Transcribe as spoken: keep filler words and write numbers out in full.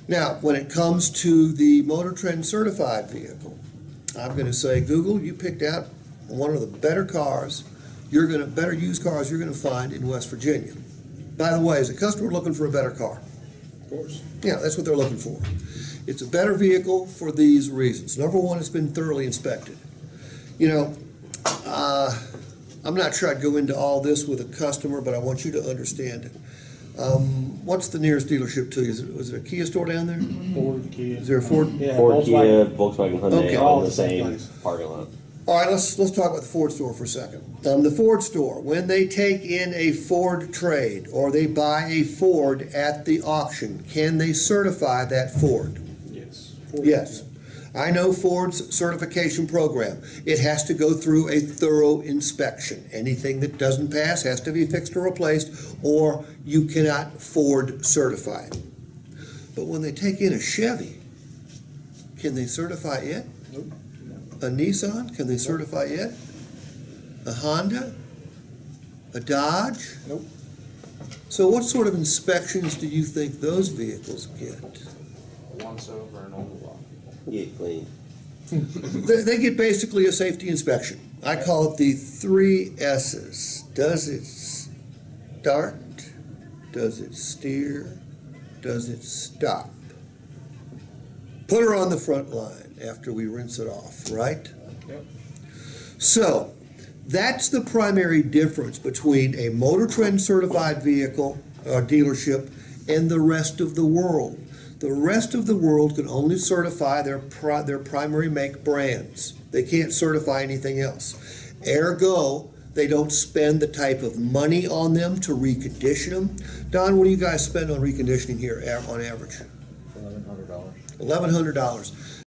Now, when it comes to the Motor Trend certified vehicle, I'm going to say, Google, you picked out one of the better cars, you're going to better used cars you're going to find in West Virginia. By the way, is a customer looking for a better car? Of course. Yeah, that's what they're looking for. It's a better vehicle for these reasons. Number one, it's been thoroughly inspected. You know, uh, I'm not sure I'd go into all this with a customer, but I want you to understand it. Um, what's the nearest dealership to you? Is it, was it a Kia store down there? Ford, Kia. Is there a Ford? Yeah, Ford, Kia, Volkswagen. Volkswagen, Hyundai, Okay. all All in the the same same place. parking lot. All right, let's let's talk about the Ford store for a second. Um, the Ford store, when they take in a Ford trade or they buy a Ford at the auction, can they certify that Ford? Yes. Ford, Yes. I know Ford's certification program. It has to go through a thorough inspection. Anything that doesn't pass has to be fixed or replaced, or you cannot Ford certify it. But when they take in a Chevy, can they certify it? Nope. A Nissan, can they certify it? A Honda? A Dodge? Nope. So what sort of inspections do you think those vehicles get? Once over and over. Get clean. They, they get basically a safety inspection. I call it the three S's. Does it start? Does it steer? Does it stop? Put her on the front line after we rinse it off, right? Yep. So, that's the primary difference between a Motor Trend certified vehicle or dealership and the rest of the world. The rest of the world can only certify their pri their primary make brands. They can't certify anything else. Ergo, they don't spend the type of money on them to recondition them. Don, what do you guys spend on reconditioning here a- on average? Eleven hundred dollars. eleven hundred dollars.